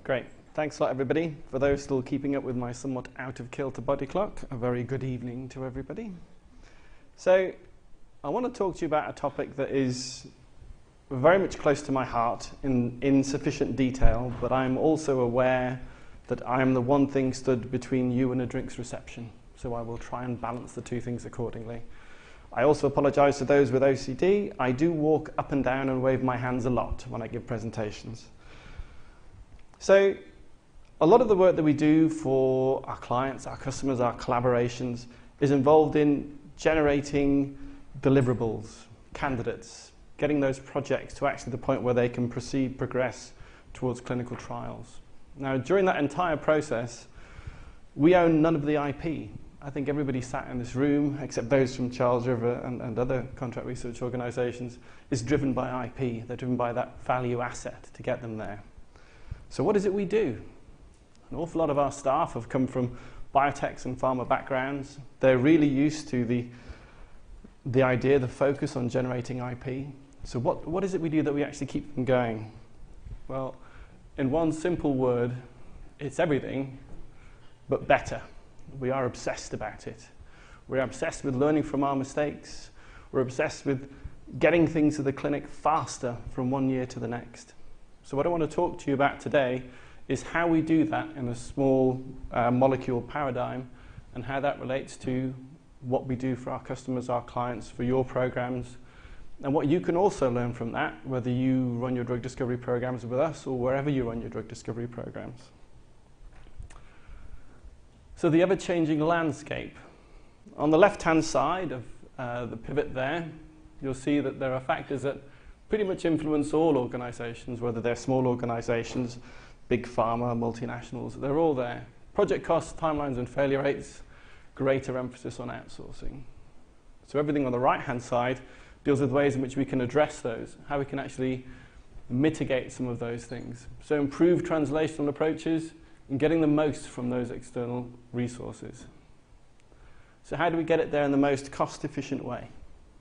Great. Thanks a lot, everybody. For those still keeping up with my somewhat out of kilter body clock, a very good evening to everybody. So, I want to talk to you about a topic that is very much close to my heart in sufficient detail, but I'm also aware that I am the one thing stood between you and a drinks reception. So I will try and balance the two things accordingly. I also apologise to those with OCD. I do walk up and down and wave my hands a lot when I give presentations. So a lot of the work that we do for our clients, our customers, our collaborations is involved in generating deliverables, candidates, getting those projects to actually the point where they can progress towards clinical trials. Now, during that entire process, we own none of the IP. I think everybody sat in this room, except those from Charles River and other contract research organisations, is driven by IP. They're driven by that value asset to get them there. So what is it we do? An awful lot of our staff have come from biotechs and pharma backgrounds. They're really used to the idea, the focus on generating IP. So what is it we do that we actually keep them going? Well, in one simple word, it's everything, but better. We are obsessed about it. We're obsessed with learning from our mistakes. We're obsessed with getting things to the clinic faster from one year to the next. So what I want to talk to you about today is how we do that in a small molecule paradigm and how that relates to what we do for our customers, our clients, for your programs, and what you can also learn from that, whether you run your drug discovery programs with us or wherever you run your drug discovery programs. So the ever-changing landscape. On the left-hand side of the pivot there, you'll see that there are factors that pretty much influence all organisations, whether they're small organisations, big pharma, multinationals, they're all there. Project costs, timelines and failure rates, greater emphasis on outsourcing. So everything on the right-hand side deals with ways in which we can address those, how we can actually mitigate some of those things. So improve translational approaches and getting the most from those external resources. So how do we get it there in the most cost-efficient way?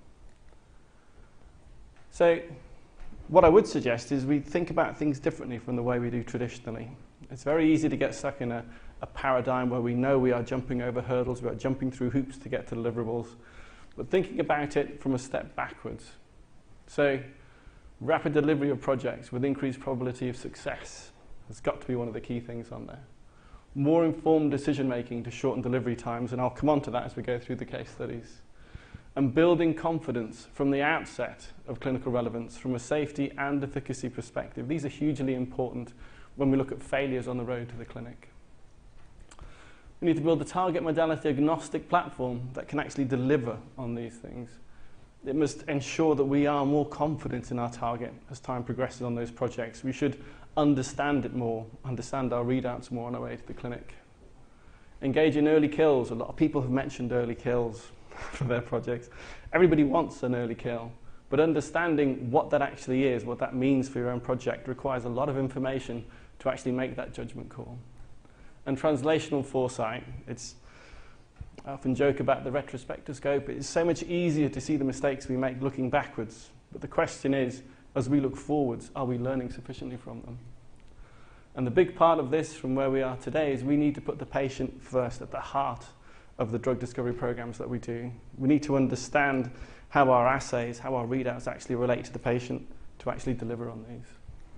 So what I would suggest is we think about things differently from the way we do traditionally. It's very easy to get stuck in a paradigm where we know we are jumping over hurdles, we are jumping through hoops to get to deliverables, but thinking about it from a step backwards. So rapid delivery of projects with increased probability of success has got to be one of the key things on there. More informed decision making to shorten delivery times, and I'll come on to that as we go through the case studies. And building confidence from the outset of clinical relevance from a safety and efficacy perspective. These are hugely important when we look at failures on the road to the clinic. We need to build a target modality agnostic platform that can actually deliver on these things. It must ensure that we are more confident in our target as time progresses on those projects. We should understand it more, understand our readouts more on our way to the clinic. Engage in early kills. A lot of people have mentioned early kills for their projects. Everybody wants an early kill, but understanding what that actually is, what that means for your own project, requires a lot of information to actually make that judgment call. And translational foresight. I often joke about the retrospectoscope. It's so much easier to see the mistakes we make looking backwards, but the question is, as we look forwards, are we learning sufficiently from them? And the big part of this from where we are today is we need to put the patient first at the heart of the drug discovery programs that we do. We need to understand how our assays, how our readouts actually relate to the patient to actually deliver on these.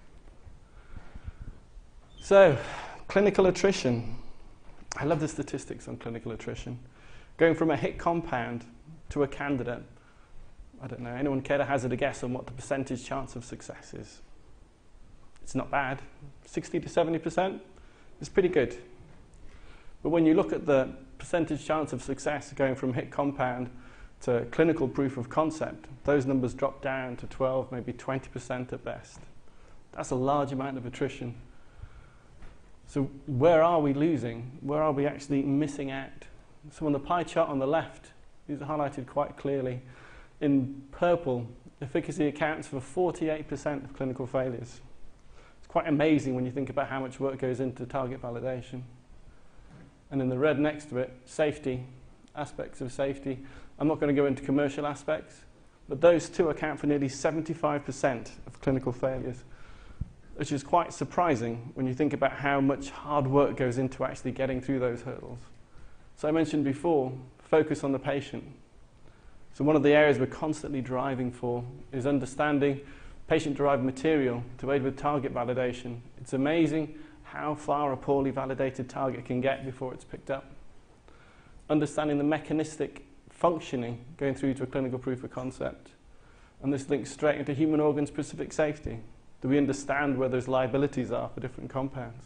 So, clinical attrition. I love the statistics on clinical attrition. Going from a hit compound to a candidate. I don't know, anyone care to hazard a guess on what the percentage chance of success is? It's not bad. 60 to 70% is pretty good. But when you look at the percentage chance of success going from hit compound to clinical proof of concept, those numbers drop down to 12, maybe 20% at best. That's a large amount of attrition. So where are we losing? Where are we actually missing out? So on the pie chart on the left, these are highlighted quite clearly. In purple, efficacy accounts for 48% of clinical failures. It's quite amazing when you think about how much work goes into target validation. And in the red next to it, safety, aspects of safety. I'm not going to go into commercial aspects, but those two account for nearly 75% of clinical failures. which is quite surprising when you think about how much hard work goes into actually getting through those hurdles. So I mentioned before, focus on the patient. So one of the areas we're constantly driving for is understanding patient-derived material to aid with target validation. It's amazing how far a poorly validated target can get before it's picked up. Understanding the mechanistic functioning going through to a clinical proof of concept. And this links straight into human organ-specific safety. Do we understand where those liabilities are for different compounds?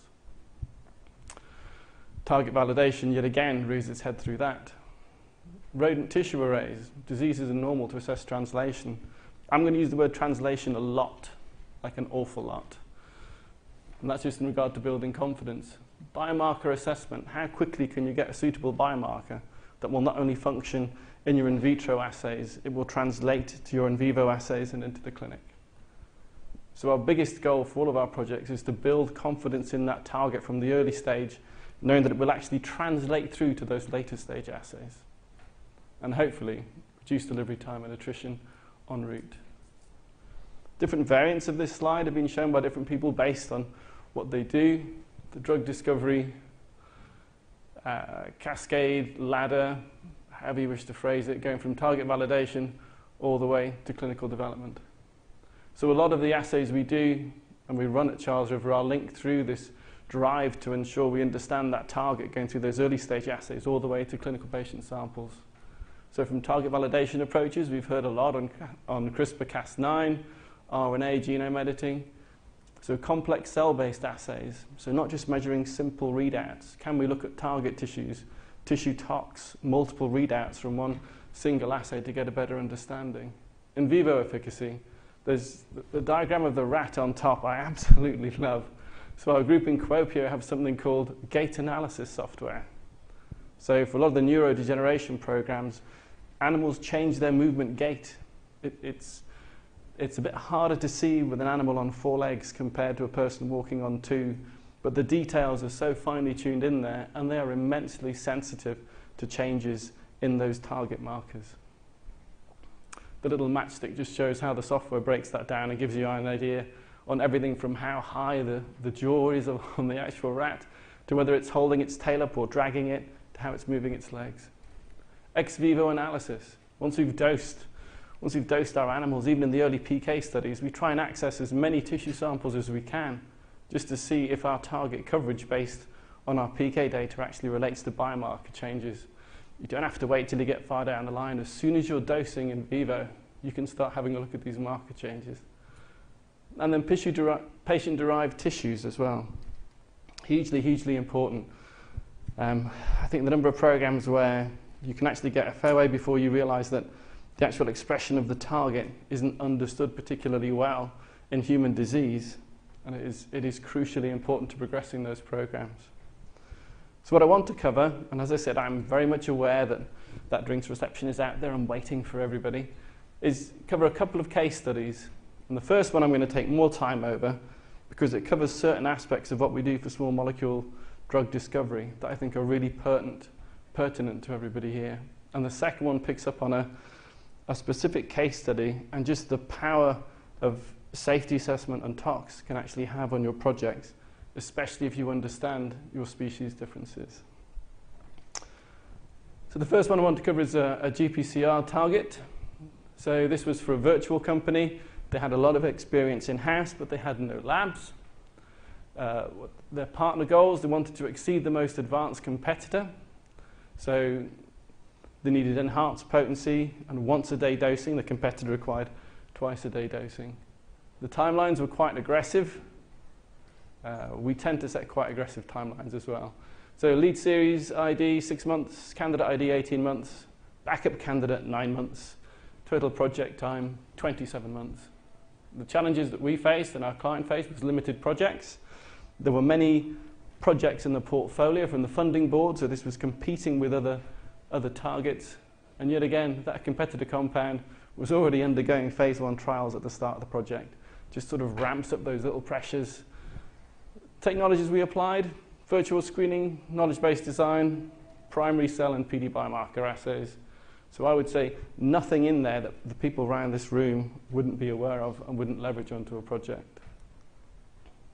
Target validation, yet again, rears its head through that. Rodent tissue arrays. Diseases are normal to assess translation. I'm going to use the word translation a lot, like an awful lot. And that's just in regard to building confidence. Biomarker assessment. How quickly can you get a suitable biomarker that will not only function in your in vitro assays, it will translate to your in vivo assays and into the clinic. So our biggest goal for all of our projects is to build confidence in that target from the early stage, knowing that it will actually translate through to those later stage assays. And hopefully reduce delivery time and attrition en route. Different variants of this slide have been shown by different people based on what they do. The drug discovery cascade, ladder, however you wish to phrase it, going from target validation all the way to clinical development. So a lot of the assays we do and we run at Charles River are linked through this drive to ensure we understand that target going through those early stage assays all the way to clinical patient samples. So from target validation approaches, we've heard a lot on CRISPR-Cas9, RNA genome editing. So complex cell-based assays, so not just measuring simple readouts. Can we look at target tissues, tissue tox, multiple readouts from one single assay to get a better understanding? In vivo efficacy, there's the diagram of the rat on top I absolutely love. So our group in Quopio have something called gait analysis software. So for a lot of the neurodegeneration programs, animals change their movement gait. It's a bit harder to see with an animal on 4 legs compared to a person walking on 2, but the details are so finely tuned in there, and they are immensely sensitive to changes in those target markers. The little matchstick just shows how the software breaks that down and gives you an idea on everything from how high the jaw is on the actual rat, to whether it's holding its tail up or dragging it, to how it's moving its legs. Ex vivo analysis. Once we've dosed our animals, even in the early PK studies, we try and access as many tissue samples as we can just to see if our target coverage based on our PK data actually relates to biomarker changes. You don't have to wait till you get far down the line. As soon as you're dosing in vivo, you can start having a look at these marker changes. And then patient-derived tissues as well. Hugely, hugely important. I think the number of programs where you can actually get a fair way before you realize that the actual expression of the target isn't understood particularly well in human disease, and it is crucially important to progressing those programs. So what I want to cover, and as I said, I'm very much aware that drinks reception is out there and waiting for everybody, is cover a couple of case studies. And the first one I'm going to take more time over because it covers certain aspects of what we do for small molecule drug discovery that I think are really pertinent to everybody here. And the second one picks up on a specific case study and just the power of safety assessment and tox can actually have on your projects, especially if you understand your species differences. So the first one I want to cover is a GPCR target. So this was for a virtual company. They had a lot of experience in-house, but they had no labs. Their partner goals, they wanted to exceed the most advanced competitor. So they needed enhanced potency and once-a-day dosing. The competitor required twice-a-day dosing. The timelines were quite aggressive. We tend to set quite aggressive timelines as well. So lead series ID 6 months, candidate ID 18 months, backup candidate 9 months, total project time 27 months. The challenges that we faced and our client faced was limited projects. There were many projects in the portfolio from the funding board, so this was competing with other targets. And yet again, that competitor compound was already undergoing phase 1 trials at the start of the project. Just sort of ramps up those little pressures. Technologies we applied: virtual screening, knowledge-based design, primary cell and PD biomarker assays. So I would say nothing in there that the people around this room wouldn't be aware of and wouldn't leverage onto a project.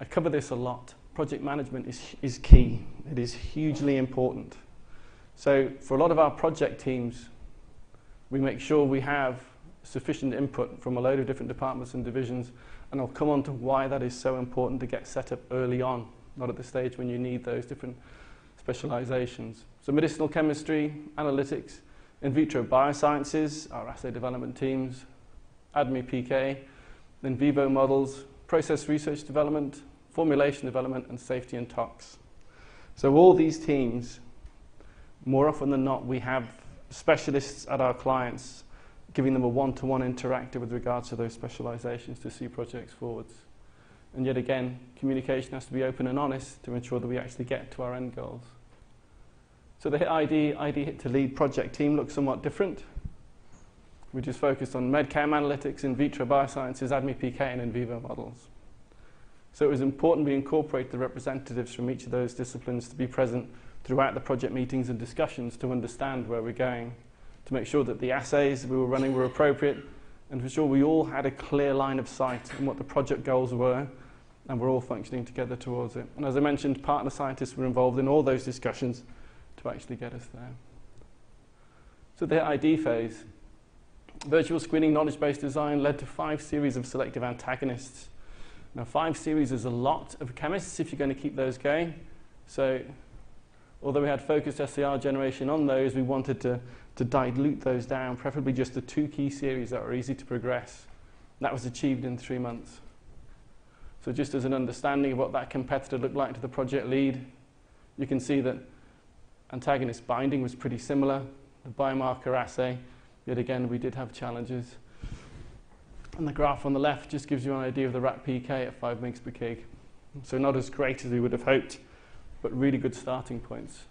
I cover this a lot. Project management is key. It is hugely important. So for a lot of our project teams, we make sure we have sufficient input from a load of different departments and divisions, and I'll come on to why that is so important to get set up early on, not at the stage when you need those different specializations. So medicinal chemistry, analytics, in vitro biosciences, our assay development teams, ADME PK, in vivo models, process research development, formulation development, and safety and tox. So all these teams, more often than not, we have specialists at our clients giving them a one-to-one interactive with regards to those specializations to see projects forwards. And yet again, communication has to be open and honest to ensure that we actually get to our end goals. So the ID Hit to Lead project team looks somewhat different. We just focused on medchem analytics, in vitro biosciences, ADME PK, and in vivo models. So it was important we incorporate the representatives from each of those disciplines to be present throughout the project meetings and discussions to understand where we're going, to make sure that the assays we were running were appropriate, and to ensure we all had a clear line of sight on what the project goals were, and we're all functioning together towards it. And as I mentioned, partner scientists were involved in all those discussions to actually get us there. So the ID phase, virtual screening knowledge-based design led to 5 series of selective antagonists. Now 5 series is a lot of chemists if you're going to keep those going. So although we had focused SCR generation on those, we wanted to dilute those down, preferably just the 2 key series that were easy to progress. And that was achieved in 3 months. So just as an understanding of what that competitor looked like to the project lead, you can see that antagonist binding was pretty similar. The biomarker assay, yet again, we did have challenges. And the graph on the left just gives you an idea of the rat PK at 5 mg per kg. So not as great as we would have hoped, but really good starting points.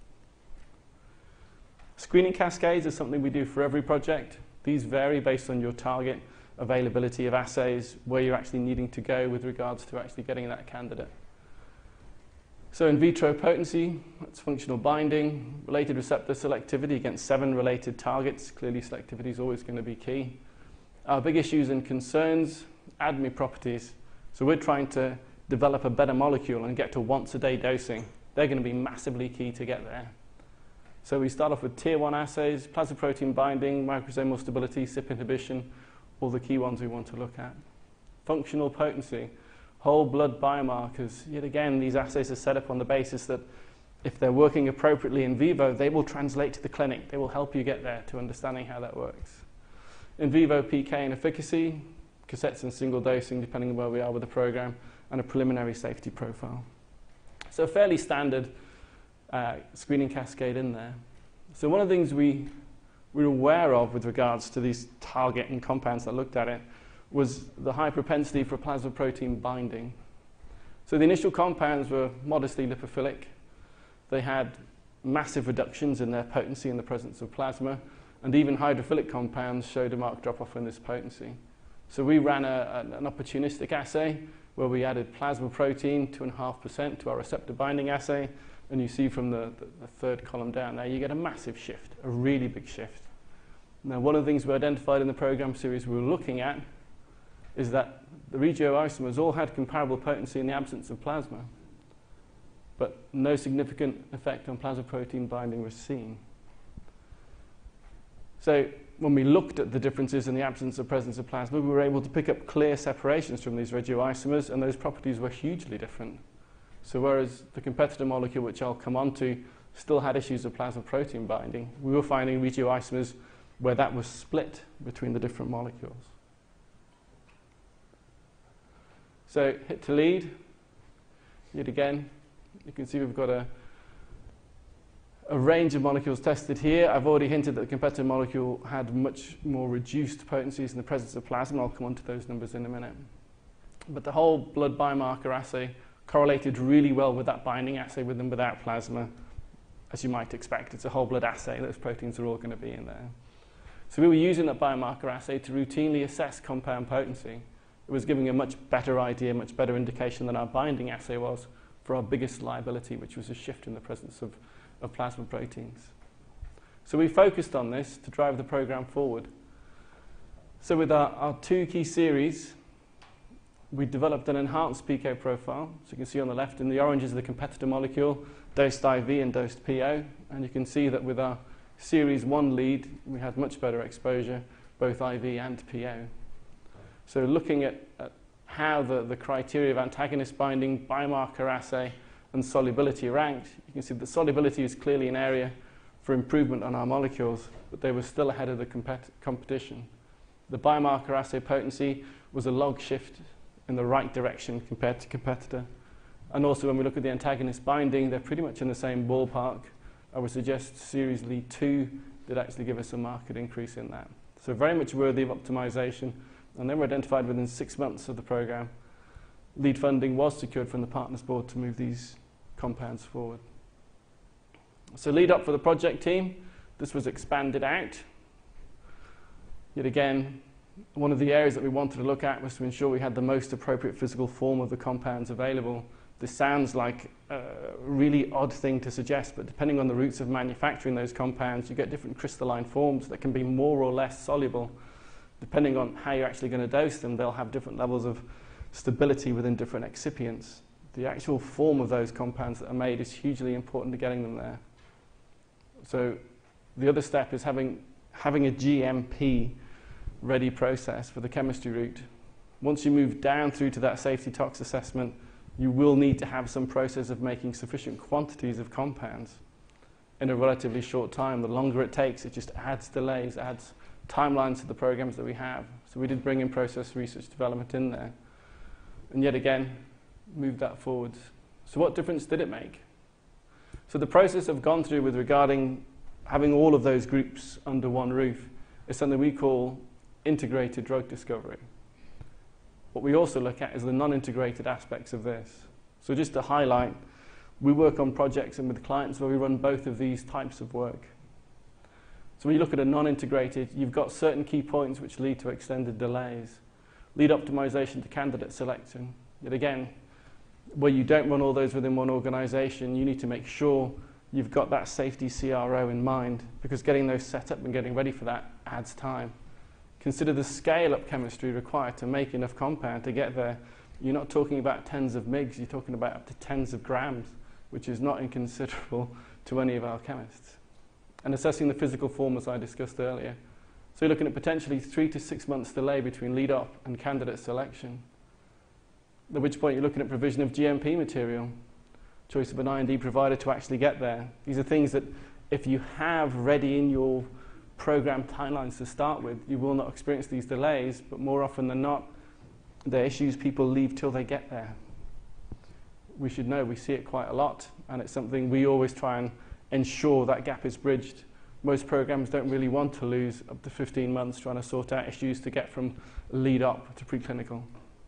Screening cascades is something we do for every project. These vary based on your target availability of assays, where you're actually needing to go with regards to actually getting that candidate. So in vitro potency, that's functional binding, related receptor selectivity against 7 related targets. Clearly selectivity is always going to be key. Our big issues and concerns, ADME properties. So we're trying to develop a better molecule and get to once-a-day dosing. They're going to be massively key to get there. So we start off with tier 1 assays, plasma protein binding, microsomal stability, CYP inhibition, all the key ones we want to look at. Functional potency, whole blood biomarkers. Yet again, these assays are set up on the basis that if they're working appropriately in vivo, they will translate to the clinic. They will help you get there to understanding how that works. In vivo PK and efficacy, cassettes and single dosing, depending on where we are with the program, and a preliminary safety profile. So a fairly standard screening cascade in there. So one of the things we were aware of with regards to these target and compounds that looked at it was the high propensity for plasma protein binding. So the initial compounds were modestly lipophilic. They had massive reductions in their potency in the presence of plasma, and even hydrophilic compounds showed a marked drop-off in this potency. So we ran an opportunistic assay where we added plasma protein 2.5% to our receptor binding assay, and you see from the third column down there, you get a massive shift, a really big shift. Now, one of the things we identified in the program series we were looking at is that the regioisomers all had comparable potency in the absence of plasma, but no significant effect on plasma protein binding was seen. So when we looked at the differences in the absence of presence of plasma, we were able to pick up clear separations from these regioisomers, and those properties were hugely different. So whereas the competitor molecule, which I'll come on to, still had issues of plasma protein binding, we were finding regioisomers where that was split between the different molecules. So hit to lead, yet again, you can see we've got a range of molecules tested here. I've already hinted that the competitor molecule had much more reduced potencies in the presence of plasma. I'll come on to those numbers in a minute. But the whole blood biomarker assay correlated really well with that binding assay with and without plasma. As you might expect, it's a whole blood assay. Those proteins are all going to be in there. So we were using that biomarker assay to routinely assess compound potency. It was giving a much better idea, much better indication than our binding assay was for our biggest liability, which was a shift in the presence of plasma proteins. So we focused on this to drive the program forward. So with our 2 key series, we developed an enhanced PK profile. So you can see on the left, in the orange is the competitor molecule, dosed IV and dosed PO. And you can see that with our Series 1 lead, we had much better exposure, both IV and PO. So looking at how the criteria of antagonist binding, biomarker assay, and solubility ranked, you can see that solubility is clearly an area for improvement on our molecules, but they were still ahead of the competition. The biomarker assay potency was a log shift in the right direction compared to competitor. And also when we look at the antagonist binding, they're pretty much in the same ballpark. I would suggest Series Lead 2 did actually give us a marked increase in that. So very much worthy of optimization, and they were identified within 6 months of the program. Lead funding was secured from the Partners Board to move these compounds forward. So lead up for the project team, this was expanded out. Yet again, one of the areas that we wanted to look at was to ensure we had the most appropriate physical form of the compounds available. This sounds like a really odd thing to suggest, but depending on the routes of manufacturing those compounds, you get different crystalline forms that can be more or less soluble. Depending on how you're actually going to dose them, they'll have different levels of stability within different excipients. The actual form of those compounds that are made is hugely important to getting them there. So the other step is having a GMP ready process for the chemistry route. Once you move down through to that safety tox assessment, you will need to have some process of making sufficient quantities of compounds in a relatively short time. The longer it takes, it just adds delays, adds timelines to the programs that we have. So we did bring in process research development in there. And yet again, move that forward. So what difference did it make? So the process I've gone through with regarding having all of those groups under one roof is something we call integrated drug discovery. What we also look at is the non-integrated aspects of this. So just to highlight, we work on projects and with clients where we run both of these types of work. So when you look at a non-integrated, you've got certain key points which lead to extended delays. Lead optimization to candidate selection. Yet again, where you don't run all those within one organization, you need to make sure you've got that safety CRO in mind, because getting those set up and getting ready for that adds time. Consider the scale-up chemistry required to make enough compound to get there. You're not talking about tens of mgs, you're talking about up to tens of grams, which is not inconsiderable to any of our chemists. And assessing the physical form, as I discussed earlier. So you're looking at potentially 3 to 6 months delay between lead up and candidate selection. At which point you're looking at provision of GMP material, choice of an IND provider to actually get there. These are things that if you have ready in your program timelines to start with, you will not experience these delays, but more often than not, the issues people leave till they get there. We should know, we see it quite a lot, and it's something we always try and ensure that gap is bridged. Most programs don't really want to lose up to 15 months trying to sort out issues to get from lead up to preclinical.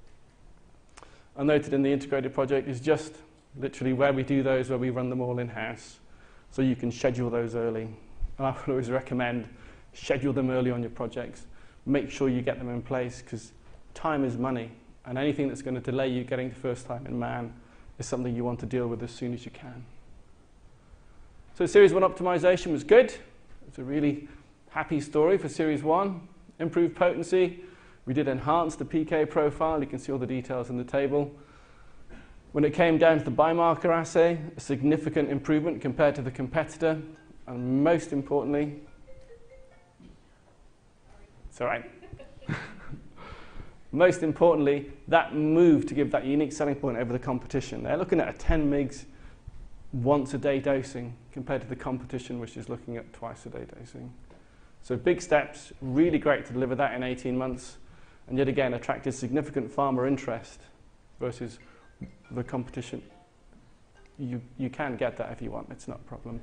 I noted in the integrated project is just literally where we do those, where we run them all in-house, so you can schedule those early. And I would always recommend schedule them early on your projects. Make sure you get them in place, because time is money, and anything that's going to delay you getting to first time in man is something you want to deal with as soon as you can. So Series 1 optimization was good. It's a really happy story for Series 1. Improved potency. We did enhance the PK profile. You can see all the details in the table. When it came down to the biomarker assay, a significant improvement compared to the competitor. And most importantly, it's all right. Most importantly, that move to give that unique selling point over the competition. They're looking at a 10 mgs once a day dosing compared to the competition, which is looking at twice a day dosing. So big steps, really great to deliver that in 18 months, and yet again attracted significant farmer interest versus the competition. You can get that if you want, it's not a problem.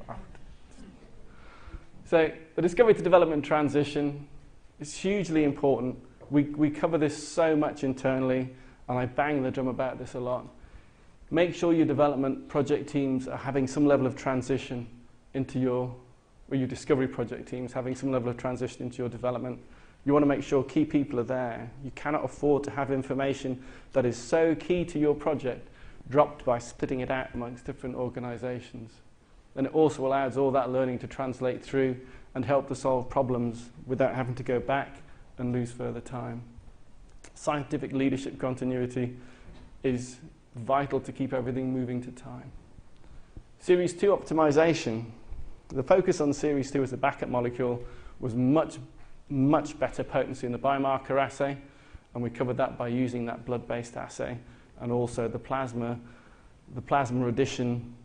So the discovery to development transition is hugely important. We cover this so much internally, and I bang the drum about this a lot. Make sure your development project teams are having some level of transition into your discovery project teams having some level of transition into your development. You want to make sure key people are there. You cannot afford to have information that is so key to your project dropped by splitting it out amongst different organizations. And it also allows all that learning to translate through and help to solve problems without having to go back and lose further time. Scientific leadership continuity is vital to keep everything moving to time. Series 2 optimization. The focus on Series 2 as a backup molecule was much better potency in the biomarker assay, and we covered that by using that blood-based assay and also the plasma addition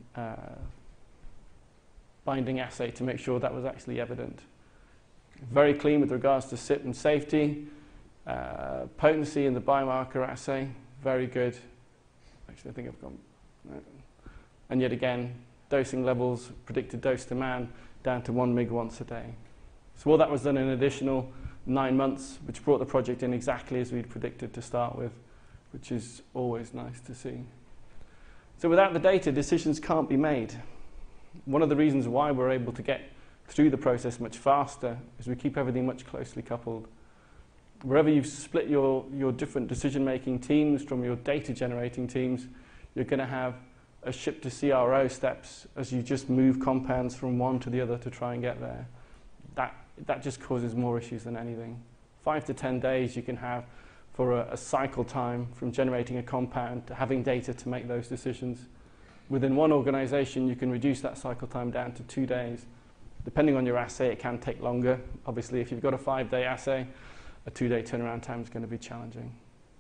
binding assay to make sure that was actually evident. Very clean with regards to CYP and safety. Potency in the biomarker assay, very good. Actually, I think I've gone. No. And yet again, dosing levels, predicted dose to man, down to 1 mg once a day. So all that was done in an additional 9 months, which brought the project in exactly as we'd predicted to start with, which is always nice to see. So without the data, decisions can't be made. One of the reasons why we're able to get through the process much faster is we keep everything much closely coupled. Wherever you've split your different decision-making teams from your data-generating teams, you're going to have a ship to CRO steps as you just move compounds from one to the other to try and get there. That just causes more issues than anything. 5 to 10 days you can have for a cycle time from generating a compound to having data to make those decisions. Within one organization, you can reduce that cycle time down to 2 days. Depending on your assay, it can take longer. Obviously, if you've got a 5-day assay, a 2-day turnaround time is going to be challenging.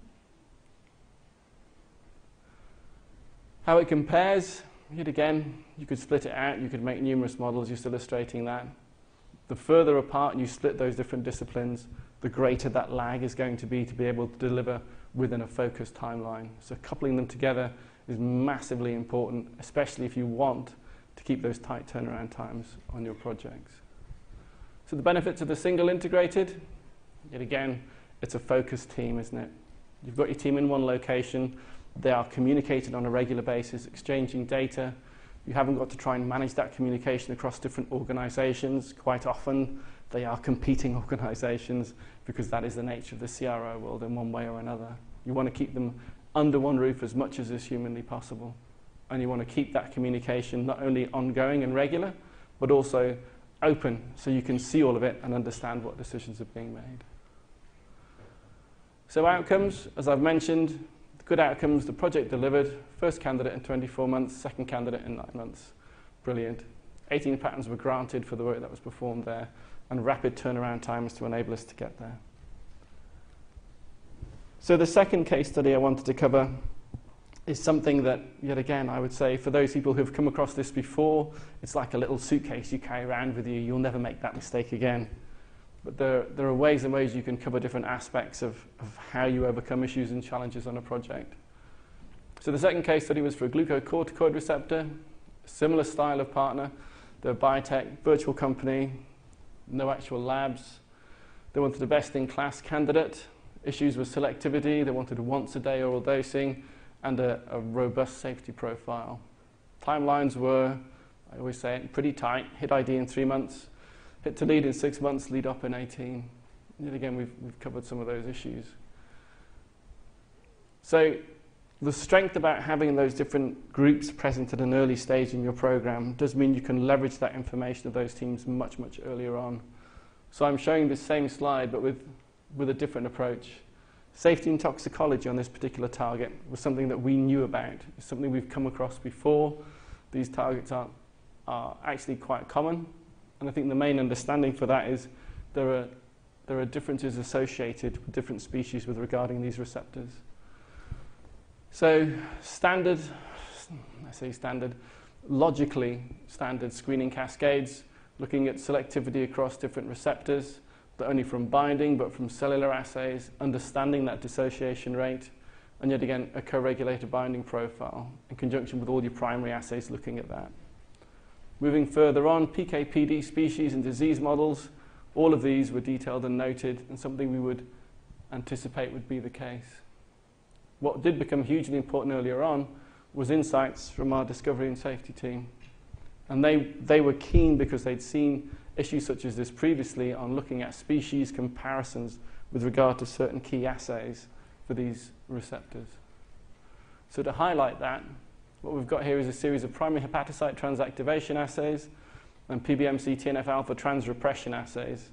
How it compares, yet again, you could split it out. You could make numerous models just illustrating that. The further apart you split those different disciplines, the greater that lag is going to be able to deliver within a focused timeline. So coupling them together is massively important, especially if you want to keep those tight turnaround times on your projects. So the benefits of the single integrated, yet again, it's a focused team, isn't it? You've got your team in one location. They are communicating on a regular basis, exchanging data. You haven't got to try and manage that communication across different organizations. Quite often, they are competing organizations because that is the nature of the CRO world in one way or another. You want to keep them under one roof as much as is humanly possible. And you want to keep that communication not only ongoing and regular, but also open so you can see all of it and understand what decisions are being made. So outcomes, as I've mentioned, good outcomes, the project delivered, first candidate in 24 months, second candidate in 9 months. Brilliant. 18 patents were granted for the work that was performed there, and rapid turnaround times to enable us to get there. So the second case study I wanted to cover is something that, yet again, I would say for those people who have come across this before, it's like a little suitcase you carry around with you. You'll never make that mistake again. But there are ways and ways you can cover different aspects of how you overcome issues and challenges on a project. So the second case study was for a glucocorticoid receptor, similar style of partner. They're a biotech, virtual company, no actual labs. They wanted a best-in-class candidate. Issues with selectivity. They wanted a once-a-day oral dosing and a robust safety profile. Timelines were, I always say it, pretty tight. Hit ID in 3 months. Hit to lead in 6 months, lead up in 18. And again, we've covered some of those issues. So the strength about having those different groups present at an early stage in your program does mean you can leverage that information of those teams much, much earlier on. So I'm showing this same slide, but with a different approach. Safety and toxicology on this particular target was something that we knew about. It's something we've come across before. These targets are actually quite common. And I think the main understanding for that is there are differences associated with different species with regarding these receptors. So standard, I say standard, logically standard screening cascades, looking at selectivity across different receptors, not only from binding but from cellular assays, understanding that dissociation rate, and yet again a co-regulator binding profile in conjunction with all your primary assays looking at that. Moving further on, PK/PD species and disease models, all of these were detailed and noted, and something we would anticipate would be the case. What did become hugely important earlier on was insights from our discovery and safety team. And they were keen because they'd seen issues such as this previously on looking at species comparisons with regard to certain key assays for these receptors. So to highlight that, what we've got here is a series of primary hepatocyte transactivation assays and PBMC TNF-alpha transrepression assays.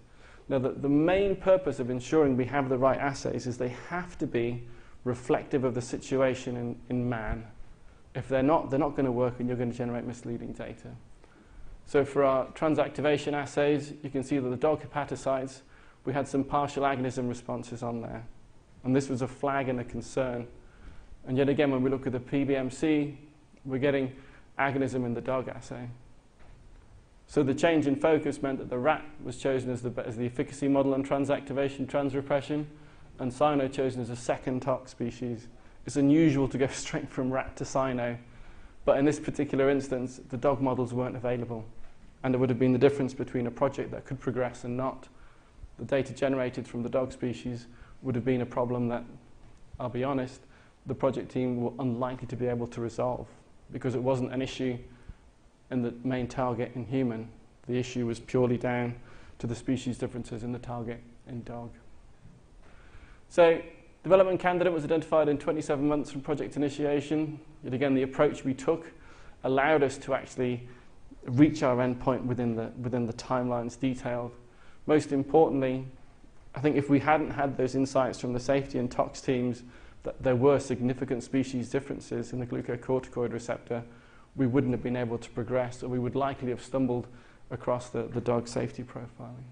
Now, the main purpose of ensuring we have the right assays is they have to be reflective of the situation in man. If they're not going to work, and you're going to generate misleading data. So for our transactivation assays, you can see that the dog hepatocytes, we had some partial agonism responses on there. And this was a flag and a concern. And yet again, when we look at the PBMC, we're getting agonism in the dog assay. So the change in focus meant that the rat was chosen as the efficacy model on transactivation, transrepression, and cyno chosen as a second tox species. It's unusual to go straight from rat to cyno, but in this particular instance, the dog models weren't available, and there would have been the difference between a project that could progress and not. The data generated from the dog species would have been a problem that, I'll be honest, the project team were unlikely to be able to resolve, because it wasn't an issue in the main target in human. The issue was purely down to the species differences in the target in dog. So, development candidate was identified in 27 months from project initiation. Yet again, the approach we took allowed us to actually reach our endpoint within the timelines detailed. Most importantly, I think if we hadn't had those insights from the safety and tox teams that there were significant species differences in the glucocorticoid receptor, we wouldn't have been able to progress, or we would likely have stumbled across the dog safety profiling.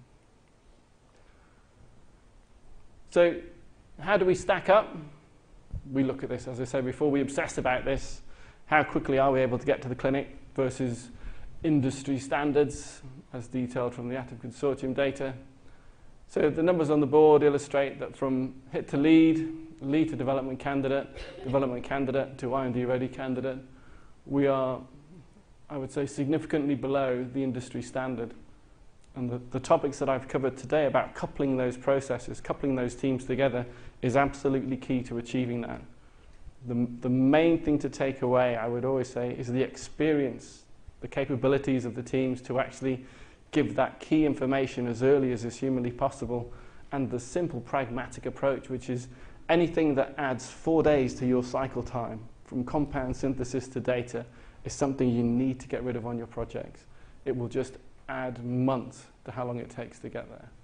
So, how do we stack up? We look at this, as I said before, we obsess about this. How quickly are we able to get to the clinic versus industry standards, as detailed from the Atom Consortium data. So the numbers on the board illustrate that from hit to lead to development candidate to IND ready candidate, we are, I would say, significantly below the industry standard. And the topics that I've covered today about coupling those processes, coupling those teams together, is absolutely key to achieving that. The main thing to take away, I would always say, is the experience, the capabilities of the teams to actually give that key information as early as is humanly possible, and the simple pragmatic approach, which is anything that adds 4 days to your cycle time from compound synthesis to data is something you need to get rid of on your projects. It will just add months to how long it takes to get there.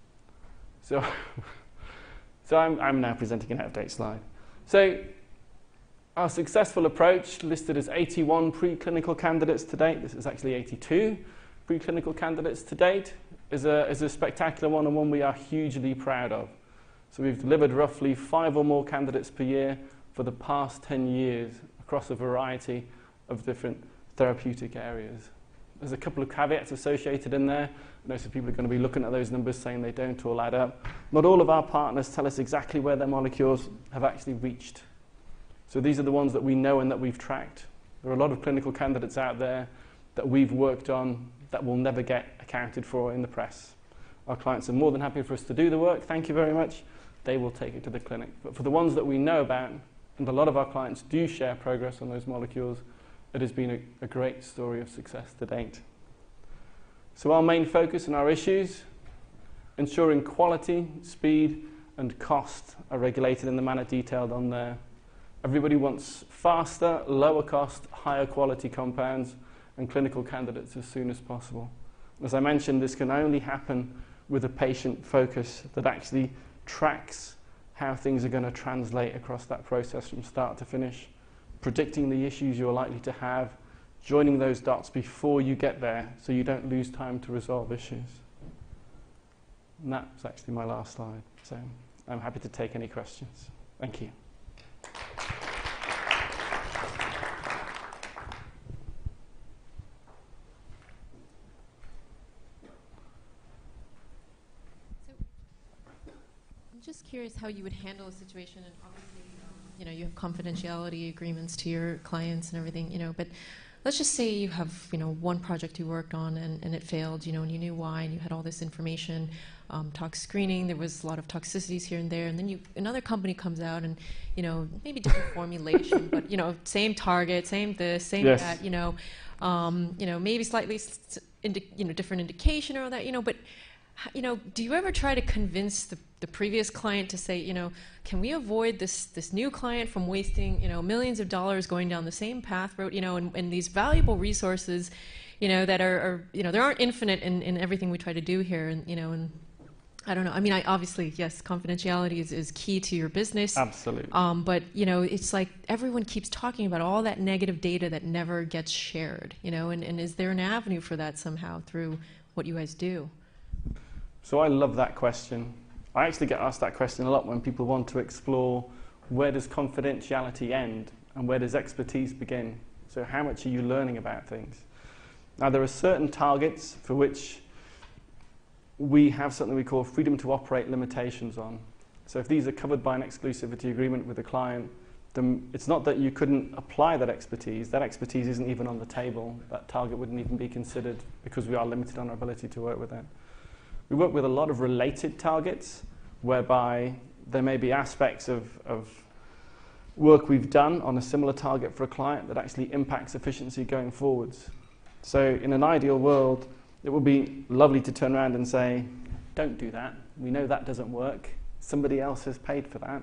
So I'm now presenting an out-of-date slide. So our successful approach, listed as 81 preclinical candidates to date, this is actually 82 preclinical candidates to date, is a spectacular one, and one we are hugely proud of. So we've delivered roughly 5 or more candidates per year for the past 10 years across a variety of different therapeutic areas. There's a couple of caveats associated in there. I know some people are going to be looking at those numbers saying they don't all add up. Not all of our partners tell us exactly where their molecules have actually reached. So these are the ones that we know and that we've tracked. There are a lot of clinical candidates out there that we've worked on that will never get accounted for in the press. Our clients are more than happy for us to do the work. Thank you very much. They will take it to the clinic. But for the ones that we know about, and a lot of our clients do share progress on those molecules, it has been a great story of success to date. So our main focus and our issues, ensuring quality, speed, and cost are regulated in the manner detailed on there. Everybody wants faster, lower cost, higher quality compounds and clinical candidates as soon as possible. As I mentioned, this can only happen with a patient focus that actually tracks how things are going to translate across that process from start to finish, predicting the issues you're likely to have, joining those dots before you get there so you don't lose time to resolve issues. And that's actually my last slide, so I'm happy to take any questions. Thank you. Just curious how you would handle a situation, and obviously, you have confidentiality agreements to your clients and everything, but let's just say you have, one project you worked on and it failed, and you knew why, and you had all this information, tox screening, there was a lot of toxicities here and there, and then another company comes out and, maybe different formulation, but, same target, same this, same yes. that, maybe slightly, different indication or all that, but, do you ever try to convince the previous client to say, can we avoid this new client from wasting, millions of dollars going down the same path road, and these valuable resources, that are there aren't infinite in everything we try to do here, and I don't know. I mean, obviously, yes, confidentiality is key to your business. Absolutely. But, you know, it's like everyone keeps talking about all that negative data that never gets shared, you know, and is there an avenue for that somehow through what you guys do? So I love that question. I actually get asked that question a lot when people want to explore where does confidentiality end and where does expertise begin? So how much are you learning about things? Now, there are certain targets for which we have something we call freedom to operate limitations on. So if these are covered by an exclusivity agreement with the client, then it's not that you couldn't apply that expertise. That expertise isn't even on the table. That target wouldn't even be considered because we are limited on our ability to work with it. We work with a lot of related targets whereby there may be aspects of work we've done on a similar target for a client that actually impacts efficiency going forwards. So in an ideal world, it would be lovely to turn around and say, don't do that. We know that doesn't work. Somebody else has paid for that.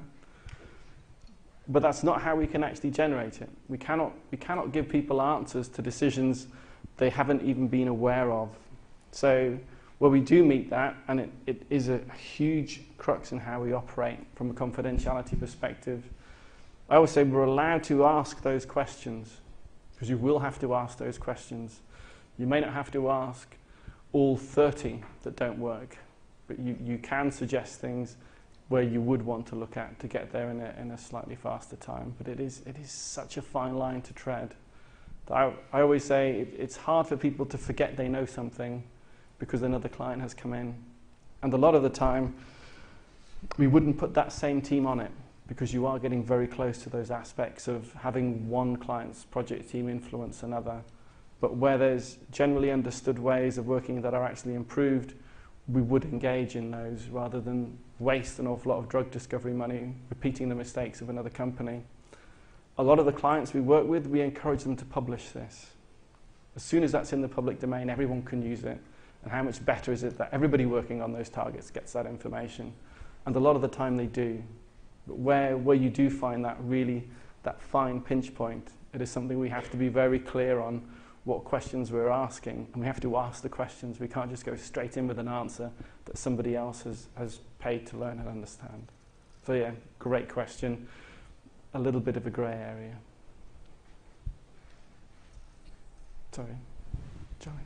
But that's not how we can actually generate it. We cannot give people answers to decisions they haven't even been aware of. So where we do meet that, and it is a huge crux in how we operate from a confidentiality perspective, I always say we're allowed to ask those questions, because you will have to ask those questions. You may not have to ask all 30 that don't work, but you can suggest things where you would want to look at to get there in a slightly faster time. But it is such a fine line to tread. I always say it's hard for people to forget they know something because another client has come in. And a lot of the time, we wouldn't put that same team on it because you are getting very close to those aspects of having one client's project team influence another. But where there's generally understood ways of working that are actually improved, we would engage in those rather than waste an awful lot of drug discovery money repeating the mistakes of another company. A lot of the clients we work with, we encourage them to publish this. As soon as that's in the public domain, everyone can use it. And how much better is it that everybody working on those targets gets that information? And a lot of the time they do. But where you do find that fine pinch point, it is something we have to be very clear on what questions we're asking, and we have to ask the questions. We can't just go straight in with an answer that somebody else has paid to learn and understand. So yeah, great question. A little bit of a grey area. Sorry, Johnny.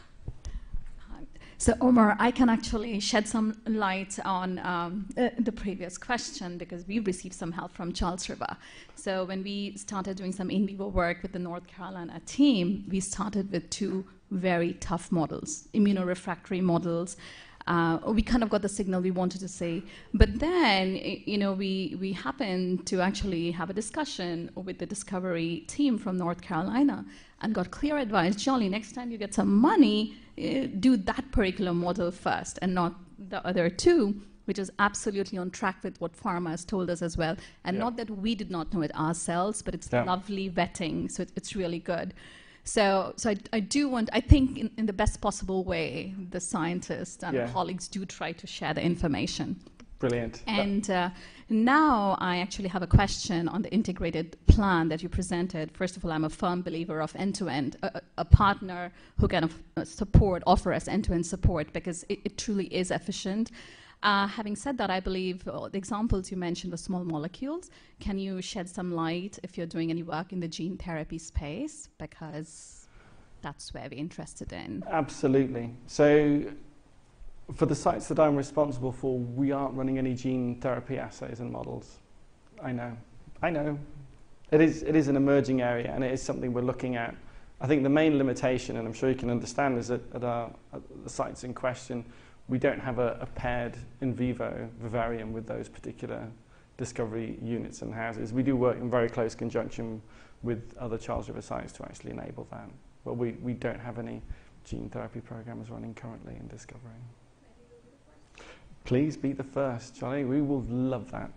So Omar, I can actually shed some light on the previous question because we received some help from Charles River. So when we started doing some in vivo work with the North Carolina team, we started with two very tough models, immunorefractory models. We kind of got the signal we wanted to say. But then, you know, we happened to actually have a discussion with the discovery team from North Carolina and got clear advice, Jolly, next time you get some money, do that particular model first and not the other two, which is absolutely on track with what pharma has told us as well. And not that we did not know it ourselves, but it's lovely vetting, so it's really good. So I do want, I think in the best possible way, the scientists and colleagues do try to share the information. Brilliant. And now I actually have a question on the integrated plan that you presented. First of all, I'm a firm believer of end-to-end, a partner who can offer us end-to-end support because it truly is efficient. Having said that, I believe the examples you mentioned were small molecules. Can you shed some light if you're doing any work in the gene therapy space? Because that's where we're interested in. Absolutely. So for the sites that I'm responsible for, we aren't running any gene therapy assays and models. I know. It is an emerging area, and it is something we're looking at. I think the main limitation, and I'm sure you can understand, is that at the sites in question, we don't have a paired in vivo vivarium with those particular discovery units and houses. We do work in very close conjunction with other Charles River sites to actually enable that. But we don't have any gene therapy programs running currently in discovery. Please be the first, Johnny. We will love that.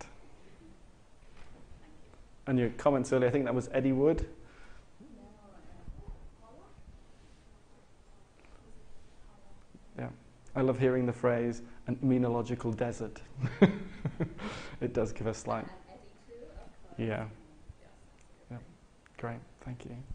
And your comments earlier, I think that was Eddie Wood. Yeah. I love hearing the phrase, an immunological desert. It does give us slight. Yeah. Great, thank you.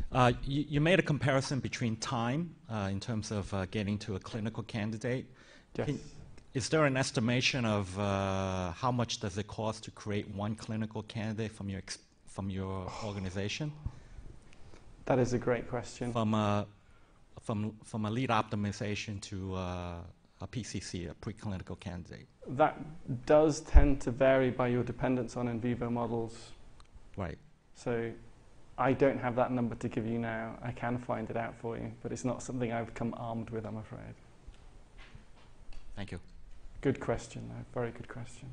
You made a comparison between time in terms of getting to a clinical candidate Yes. Is there an estimation of how much does it cost to create one clinical candidate from your organization? That is a great question. From a lead optimization to a PCC, a preclinical candidate. That does tend to vary by your dependence on in vivo models. Right. So I don't have that number to give you now. I can find it out for you, but it's not something I've come armed with, I'm afraid. Thank you. Good question, though. Very good question.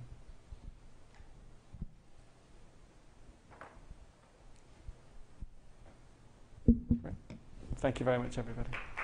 Right. Thank you very much, everybody.